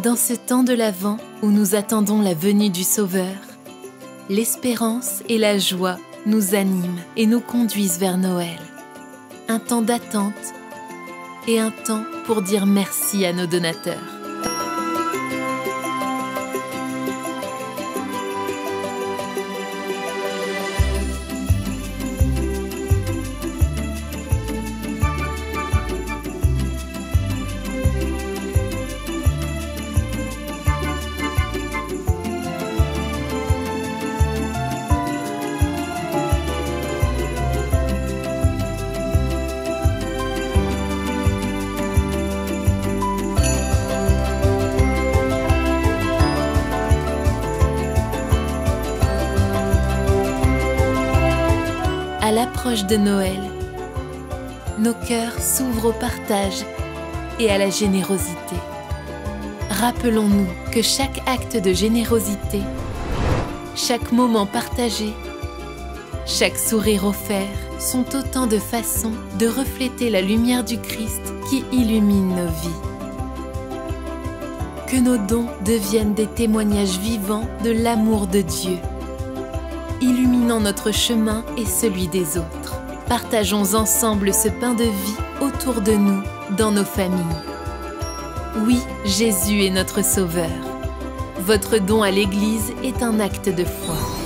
Dans ce temps de l'Avent où nous attendons la venue du Sauveur, l'espérance et la joie nous animent et nous conduisent vers Noël. Un temps d'attente et un temps pour dire merci à nos donateurs. À l'approche de Noël, nos cœurs s'ouvrent au partage et à la générosité. Rappelons-nous que chaque acte de générosité, chaque moment partagé, chaque sourire offert sont autant de façons de refléter la lumière du Christ qui illumine nos vies. Que nos dons deviennent des témoignages vivants de l'amour de Dieu, illuminant notre chemin et celui des autres. Partageons ensemble ce pain de vie autour de nous, dans nos familles. Oui, Jésus est notre Sauveur. Votre don à l'Église est un acte de foi.